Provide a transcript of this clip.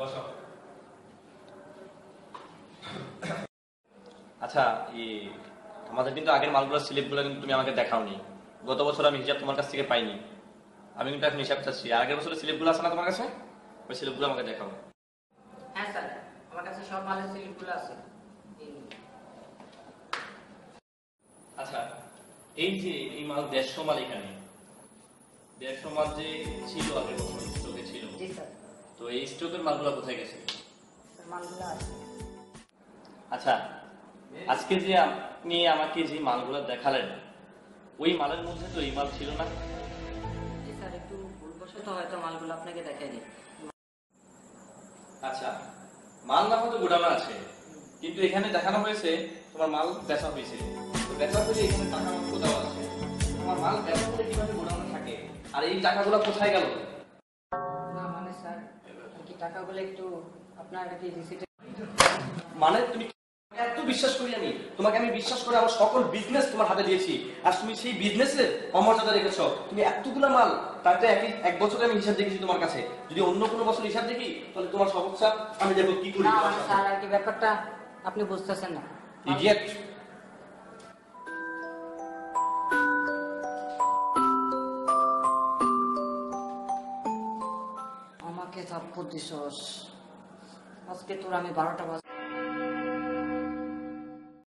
বসো। আচ্ছা, আমাদের কিন্তু আগের মালগুলোর স্লিপগুলো কিন্তু তুমি আমাকে দেখাওনি। গত বছর আমি হিসাব তোমার কাছ থেকে পাইনি। আমি কিন্তু এখন হিসাব চাচ্ছি। আগের বছরের স্লিপগুলো আছে না তোমার কাছে? ওই স্লিপগুলো আমাকে দেখাও। হ্যাঁ স্যার, আমার কাছে সব মালের স্লিপগুলো আছে। আচ্ছা, এই যে এই মাল 150 মাল এখানে 150 মাল যে ছিল আগের বছর স্টকে ছিল, জি স্যার। তো এই স্টকের মালগুলো কোথায় গেছে? স্যার মালগুলো আছে। আচ্ছা, আজকে যে আপনি আমাকে যে মালগুলো দেখালেন, ওই মালের মধ্যে তো এই মাল ছিল না। জি স্যার, একটু ভুলবশত হয়তো মালগুলো আপনাকে দেখাইনি। আচ্ছা, মাল না হয়তো গোডাউনে আছে, কিন্তু এখানে দেখানো হয়েছে তোমার মাল বেচা হয়েছে। তো বেচা হলে এখানে টাকা মাত্র দেওয়া আছে। তোমার মাল বেচা হলে কিভাবে গোডাউনে থাকে? আর এই টাকাগুলো কোথায় গেল? না মানে স্যার, কি টাকাগুলো একটু আপনার কি রিসিটে। মানে তুমি এত বিশ্বাস করি আমি তোমাকে, আমি বিশ্বাস করে আমার সকল বিজনেস তোমার হাতে দিয়েছি, আর তুমি সেই বিজনেসে অমর্যাদা রেখেছো। তুমি এতগুলো মাল, তাতে এক বছরে আমি হিসাব দেখেছি তোমার কাছে। যদি অন্য কোনো বছর হিসাব দেখি তাহলে তোমার সমস্যা আমি দেখো কি করি। না মানে স্যার, আর কি ব্যাপারটা আপনি বুঝতেছেন না। ইডিয়েট। আমাকে থাপ্পড় দিছস আজকে তোর আমি 12টা বাজ